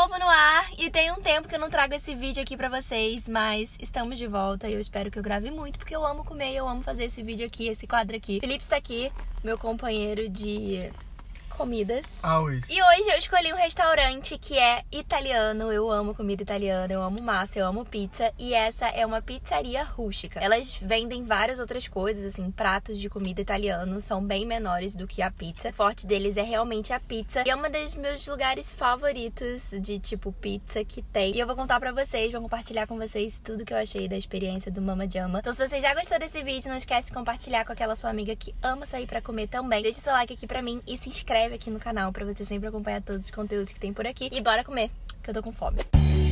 novo no ar e tem um tempo que eu não trago esse vídeo aqui pra vocês, mas estamos de volta e eu espero que eu grave muito, porque eu amo comer e eu amo fazer esse vídeo aqui, esse quadro aqui. Felipe está aqui, meu companheiro de comidas. E hoje eu escolhi um restaurante que é italiano. Eu amo comida italiana, eu amo massa, eu amo pizza. E essa é uma pizzaria rústica. Elas vendem várias outras coisas, assim, pratos de comida italiano. São bem menores do que a pizza. O forte deles é realmente a pizza. E é um dos meus lugares favoritos de, tipo, pizza que tem. E eu vou contar pra vocês, vou compartilhar com vocês tudo que eu achei da experiência do Mama Jama. Então se você já gostou desse vídeo, não esquece de compartilhar com aquela sua amiga que ama sair pra comer também. Deixa seu like aqui pra mim e se inscreve aqui no canal pra você sempre acompanhar todos os conteúdos que tem por aqui. E bora comer, que eu tô com fome.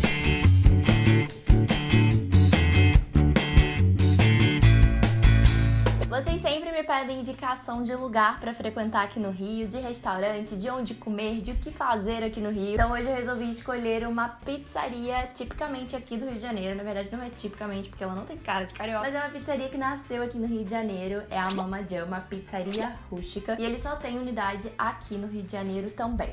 Vocês sempre me pedem indicação de lugar pra frequentar aqui no Rio, de restaurante, de onde comer, de o que fazer aqui no Rio. Então hoje eu resolvi escolher uma pizzaria tipicamente aqui do Rio de Janeiro. Na verdade não é tipicamente, porque ela não tem cara de carioca, mas é uma pizzaria que nasceu aqui no Rio de Janeiro. É a Mama Jama, uma pizzaria rústica. E ele só tem unidade aqui no Rio de Janeiro também.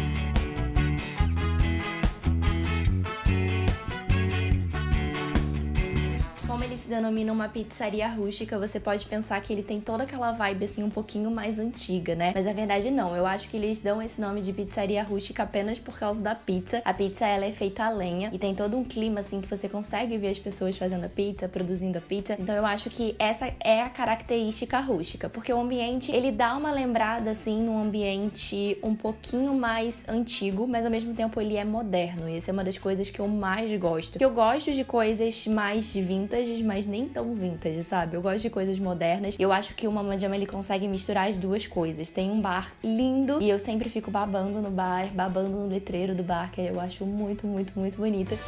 Como ele se denomina uma pizzaria rústica, você pode pensar que ele tem toda aquela vibe assim um pouquinho mais antiga, né? Mas na verdade não, eu acho que eles dão esse nome de pizzaria rústica apenas por causa da pizza. A pizza, ela é feita a lenha e tem todo um clima assim que você consegue ver as pessoas fazendo a pizza, produzindo a pizza. Então eu acho que essa é a característica rústica, porque o ambiente, ele dá uma lembrada assim num ambiente um pouquinho mais antigo, mas ao mesmo tempo ele é moderno. E essa é uma das coisas que eu mais gosto. Porque eu gosto de coisas mais vintage, mas nem tão vintage, sabe? Eu gosto de coisas modernas e eu acho que o Mama Jama, ele consegue misturar as duas coisas. Tem um bar lindo e eu sempre fico babando no bar, babando no letreiro do bar, que eu acho muito, muito, muito bonita.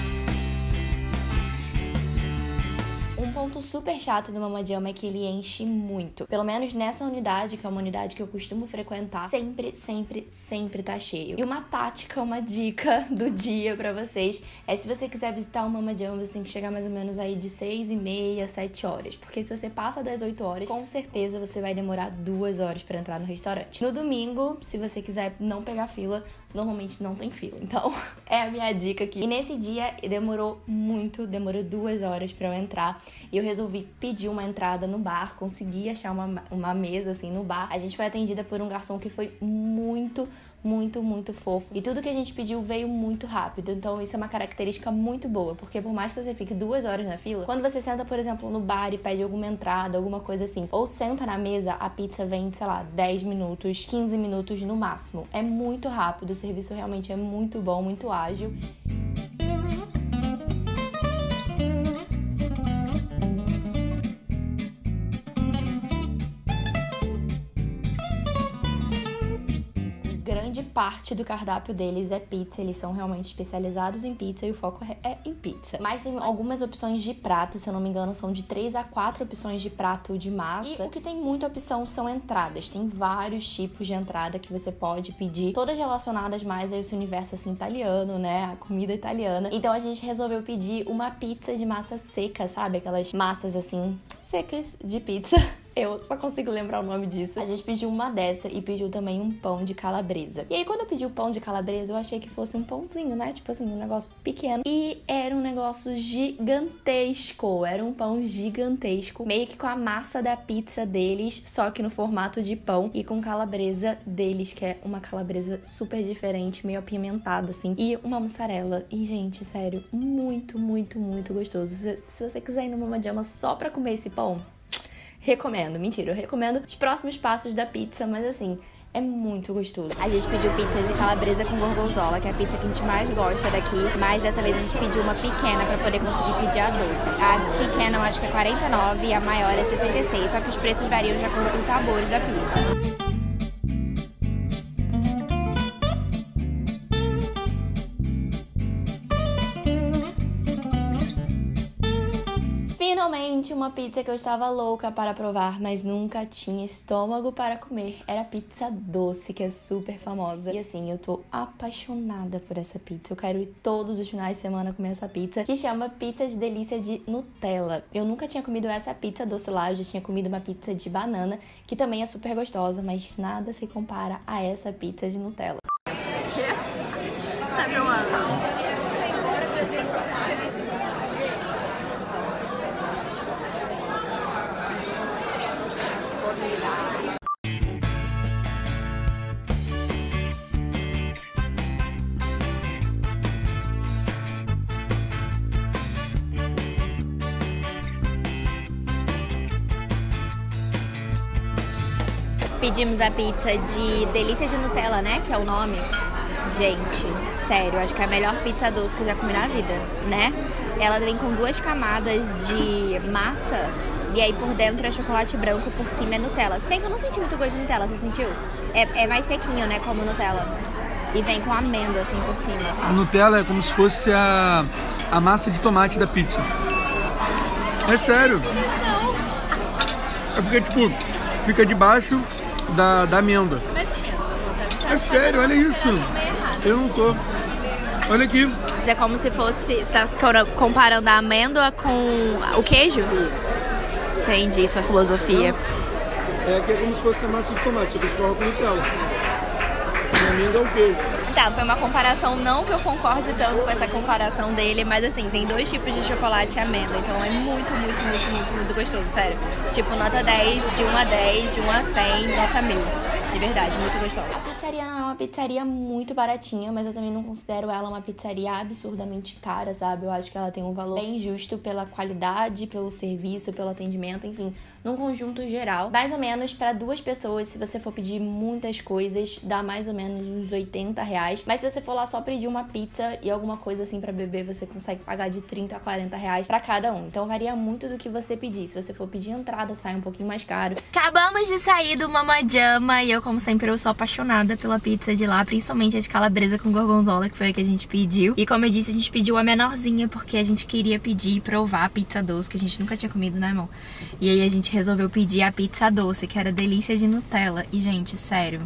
Um ponto super chato do Mama Jama é que ele enche muito. Pelo menos nessa unidade, que é uma unidade que eu costumo frequentar, sempre tá cheio. E uma tática, uma dica do dia pra vocês é: se você quiser visitar o Mama Jama, você tem que chegar mais ou menos aí de 6h30, 7 horas. Porque se você passa das 8 horas, com certeza você vai demorar 2 horas pra entrar no restaurante. No domingo, se você quiser não pegar fila, normalmente não tem fila. Então, é a minha dica aqui. E nesse dia, demorou 2 horas pra eu entrar. E eu resolvi pedir uma entrada no bar, consegui achar uma mesa assim no bar. A gente foi atendida por um garçom que foi muito fofo. E tudo que a gente pediu veio muito rápido. Então isso é uma característica muito boa, porque por mais que você fique 2 horas na fila, quando você senta, por exemplo, no bar e pede alguma entrada, alguma coisa assim, ou senta na mesa, a pizza vem, sei lá, 10 minutos, 15 minutos no máximo. É muito rápido, o serviço realmente é muito bom, muito ágil. Grande parte do cardápio deles é pizza, eles são realmente especializados em pizza e o foco é em pizza. Mas tem algumas opções de prato, se eu não me engano, são de 3 a 4 opções de prato de massa. E o que tem muita opção são entradas, tem vários tipos de entrada que você pode pedir, todas relacionadas mais a esse universo assim italiano, né, a comida italiana. Então a gente resolveu pedir uma pizza de massa seca, sabe? Aquelas massas assim, secas de pizza. Eu só consigo lembrar o nome disso. A gente pediu uma dessa e pediu também um pão de calabresa. E aí, quando eu pedi o pão de calabresa, eu achei que fosse um pãozinho, né? Tipo assim, um negócio pequeno. E era um negócio gigantesco. Era um pão gigantesco. Meio que com a massa da pizza deles, só que no formato de pão. E com calabresa deles, que é uma calabresa super diferente, meio apimentada, assim. E uma mussarela. E, gente, sério, muito gostoso. Se você quiser ir no Mama Jama só pra comer esse pão, recomendo. Mentira, eu recomendo os próximos passos da pizza, mas assim, é muito gostoso. A gente pediu pizza de calabresa com gorgonzola, que é a pizza que a gente mais gosta daqui, mas dessa vez a gente pediu uma pequena pra poder conseguir pedir a doce. A pequena eu acho que é 49 e a maior é 66, só que os preços variam de acordo com os sabores da pizza. Finalmente, uma pizza que eu estava louca para provar, mas nunca tinha estômago para comer. Era a pizza doce, que é super famosa. E assim, eu tô apaixonada por essa pizza. Eu quero ir todos os finais de semana comer essa pizza, que chama Pizza de Delícia de Nutella. Eu nunca tinha comido essa pizza doce lá, eu já tinha comido uma pizza de banana, que também é super gostosa, mas nada se compara a essa pizza de Nutella. Tá filmando? Pedimos a pizza de delícia de Nutella, né? Que é o nome. Gente, sério, acho que é a melhor pizza doce que eu já comi na vida, né? Ela vem com 2 camadas de massa e aí por dentro é chocolate branco, por cima é Nutella. Se bem que eu não senti muito gosto de Nutella, você sentiu? É mais sequinho, né? Como Nutella. E vem com amêndoa assim por cima. A Nutella é como se fosse a massa de tomate da pizza. É sério. É porque, tipo, fica debaixo da amêndoa. É sério, olha isso. Eu não tô. Olha aqui. É como se fosse... Você tá comparando a amêndoa com o queijo? Entendi, sua filosofia. É que é como se fosse a massa de tomate, só que você coloca com Nutella. A amêndoa é o queijo. Tá, foi uma comparação, não que eu concorde tanto com essa comparação dele, mas assim, tem 2 tipos de chocolate e amêndoa, então é muito gostoso, sério. Tipo, nota 10, de 1 a 10, de 1 a 100, nota 1000. De verdade, muito gostosa. A pizzaria não é uma pizzaria muito baratinha, mas eu também não considero ela uma pizzaria absurdamente cara, sabe? Eu acho que ela tem um valor bem justo pela qualidade, pelo serviço, pelo atendimento, enfim, num conjunto geral. Mais ou menos para 2 pessoas, se você for pedir muitas coisas, dá mais ou menos uns R$80. Mas se você for lá só pedir uma pizza e alguma coisa assim pra beber, você consegue pagar de R$30 a R$40 pra cada um. Então varia muito do que você pedir. Se você for pedir entrada, sai um pouquinho mais caro. Acabamos de sair do Mamajama e eu, como sempre, eu sou apaixonada pela pizza de lá, principalmente a de calabresa com gorgonzola, que foi a que a gente pediu. E como eu disse, a gente pediu a menorzinha porque a gente queria pedir e provar a pizza doce, que a gente nunca tinha comido, né, irmão? E aí a gente resolveu pedir a pizza doce, que era delícia de Nutella. E, gente, sério,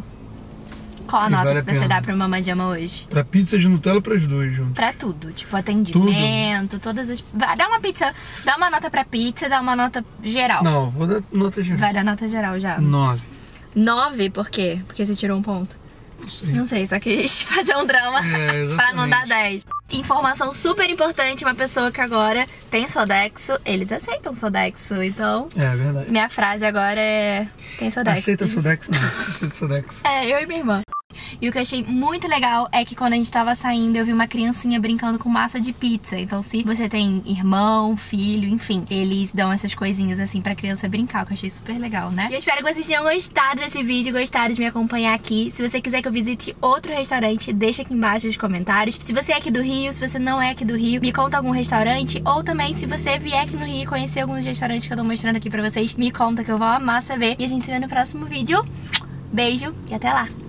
qual a nota que você dá pra Mamajama hoje? Pra pizza de Nutella, pras 2 juntos. Pra tudo, tipo atendimento, todas as... Dá uma pizza, dá uma nota pra pizza, dá uma nota geral. Não, vou dar nota geral. Vai dar nota geral já. 9. 9? Por quê? Porque você tirou um ponto? Não sei. Não sei, só quis fazer um drama pra não dar 10. Informação super importante, uma pessoa que agora tem Sodexo, eles aceitam Sodexo, então... É verdade. Minha frase agora é... Tem Sodexo. Aceita Sodexo, não. Aceita Sodexo. É, eu e minha irmã. E o que eu achei muito legal é que quando a gente tava saindo, eu vi uma criancinha brincando com massa de pizza. Então se você tem irmão, filho, enfim, eles dão essas coisinhas assim pra criança brincar, que eu achei super legal, né? E eu espero que vocês tenham gostado desse vídeo, gostado de me acompanhar aqui. Se você quiser que eu visite outro restaurante, deixa aqui embaixo nos comentários. Se você é aqui do Rio, se você não é aqui do Rio, me conta algum restaurante. Ou também, se você vier aqui no Rio e conhecer alguns restaurantes que eu tô mostrando aqui pra vocês, me conta que eu vou amar saber. E a gente se vê no próximo vídeo. Beijo e até lá!